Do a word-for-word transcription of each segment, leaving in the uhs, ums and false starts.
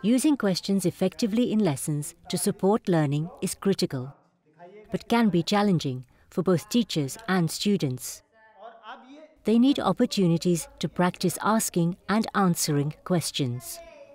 Using questions effectively in lessons to support learning is critical, but can be challenging for both teachers and students. They need opportunities to practice asking and answering questions.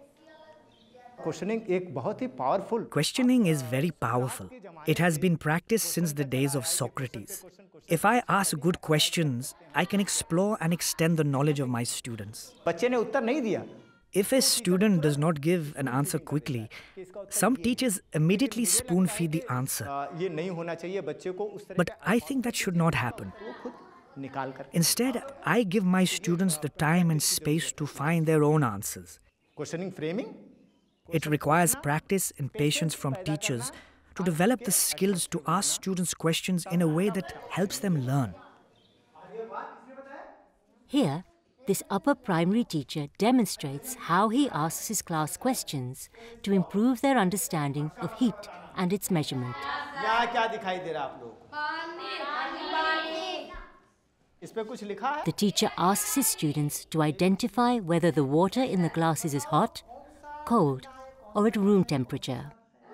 Questioning is very powerful. It has been practiced since the days of Socrates. If I ask good questions, I can explore and extend the knowledge of my students. If a student does not give an answer quickly, some teachers immediately spoon-feed the answer. But I think that should not happen. Instead, I give my students the time and space to find their own answers. It requires practice and patience from teachers to develop the skills to ask students questions in a way that helps them learn. Here, this upper primary teacher demonstrates how he asks his class questions to improve their understanding of heat and its measurement. The teacher asks his students to identify whether the water in the glasses is hot, cold, or at room temperature.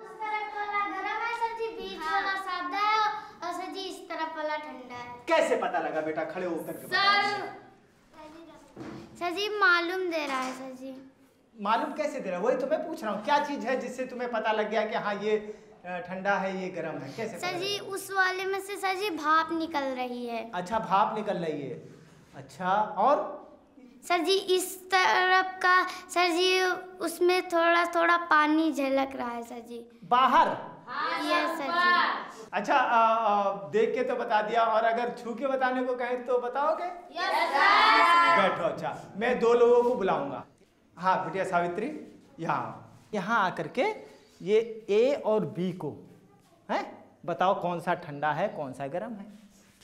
कैसे पता लगा बेटा खड़े होकर के sir sir जी मालूम दे रहा है सर जी मालूम कैसे दे रहा है वही तो मैं पूछ रहा हूँ क्या चीज है जिससे तुम्हें पता लग गया कि हाँ ये ठंडा है ये गर्म है कैसे सर जी उस वाले में से सर जी भाप निकल रही है अच्छा भाप निकल रही है अच्छा और सर जी इस तरफ का सर जी उसमें थोड़ा थोड़ा पानी झलक रहा है सर जी बाहर यस सर जी अच्छा आ, आ, देख के तो बता दिया और अगर छू के बताने को कहें तो बताओगे यस सर बैठो अच्छा मैं दो लोगों को बुलाऊंगा हाँ बिटिया सावित्री यहाँ यहाँ आकर के ये ए और बी को हैं बताओ कौन सा ठंडा है कौन सा गर्म है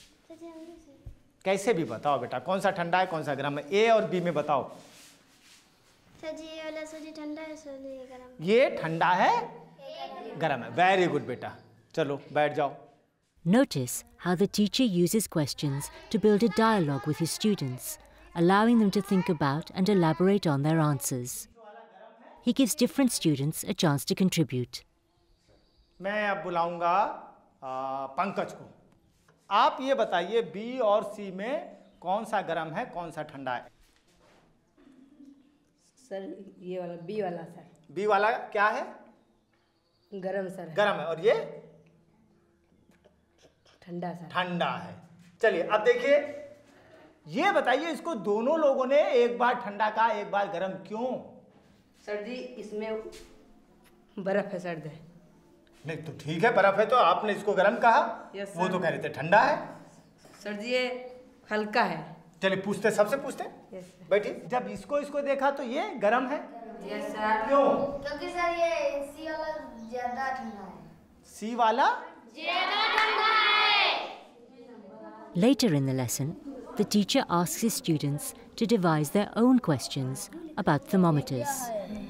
कैसे भी बताओ बेटा कौन सा ठंडा है कौन सा गर्म है ए और बी में बताओ सर जी ये वाला सर जी ठंडा है सर जी ये गर्म ये ठंडा है गर्म है वेरी गुड बेटा चलो बैठ जाओ Notice how the teacher uses questions to build a dialogue with his students, allowing them to think about and elaborate on their answers. He gives different students a chance to contribute. मैं अब बुलाऊंगा पंकज को आप ये बताइए B और सी में कौन सा गर्म है कौन सा ठंडा है सर ये वाला बी वाला सर बी वाला क्या है गरम सर गरम है और ये ठंडा सर ठंडा है चलिए अब देखिए ये बताइए इसको दोनों लोगों ने एक बार ठंडा कहा एक बार गरम क्यों सर जी इसमें बर्फ है सर जी नहीं तो ठीक है बर्फ है तो आपने इसको गर्म कहा yes, वो तो कह रहे थे ठंडा है सर जी ये हल्का है चलिए पूछते सबसे पूछते yes, बैठिए जब इसको इसको देखा तो ये गर्म है yes, सर क्यों क्योंकि सर ये सी वाला ज्यादा ठंडा है सी वाला ज्यादा ठंडा है Later in the lesson, the teacher asks his students to devise their own questions about thermometers.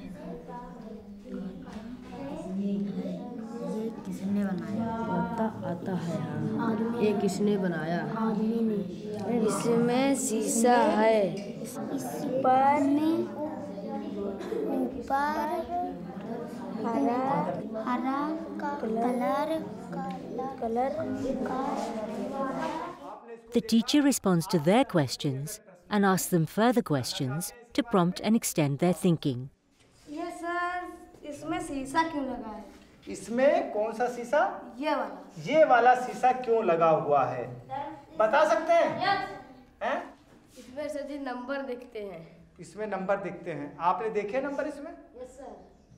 किसने बनाया आता आता है ये किसने बनाया आदमी ने इसमें शीशा है इस पर में ऊपर हरा हरा कलर कलर का The teacher responds to their questions and asks them further questions to prompt and extend their thinking. ये सर इसमें शीशा क्यों लगा है इसमें कौन सा शीशा ये वाला ये वाला शीशा क्यों लगा हुआ है बता सकते हैं हैं इसमें सर जी नंबर दिखते हैं इसमें नंबर दिखते हैं आपने देखे नंबर इसमें यस सर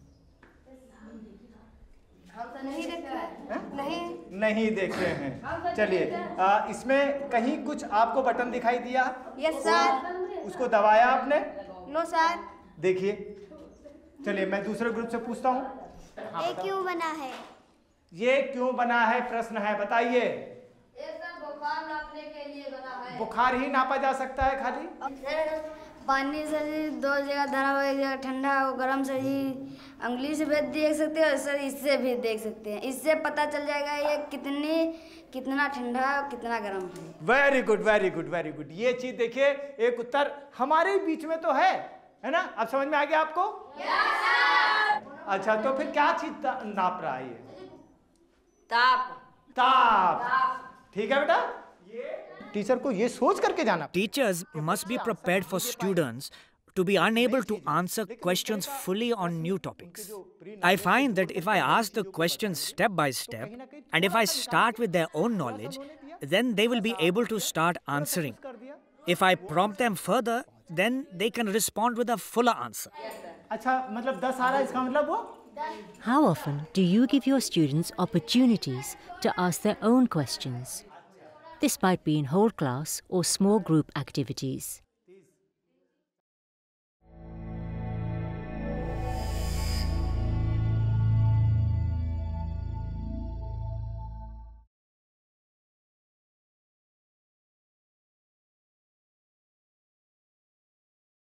हम तो नहीं देखे नहीं नहीं देखे हैं चलिए इसमें कहीं कुछ आपको बटन दिखाई दिया यस सर उसको दबाया आपने नो सर देखिए चलिए मैं दूसरे ग्रुप से पूछता हूँ ये क्यों बना है ये क्यों बना है प्रश्न है बताइए ये सब बुखार नापने के लिए बना है बुखार ही नापा जा सकता है खाली पानी से जी दो जगह धरा हुआ एक जगह ठंडा और गर्म से जी अंगुली से भी देख सकते हैं और सर इससे भी देख सकते हैं इससे पता चल जाएगा ये कितनी कितना ठंडा और कितना गर्म है very good very good very good ये चीज देखिए एक उत्तर हमारे बीच में तो है है ना अब समझ में आ गया आपको yes, अच्छा, तो फिर क्या चीज नाप रहा है ये? ताप। ताप। ठीक है बेटा, टीचर को ये सोच करके जाना। Teachers must be prepared for students to be unable to answer questions fully on new topics. I find that if I ask the questions step by step, and if I start with their own knowledge, then they will be able to start answering. If I prompt them further, then they can respond with a fuller answer. अच्छा, मतलब दस आ रहा है, इसका मतलब वो? How often do you give your students opportunities to ask their own questions? This might be in whole class or small group activities.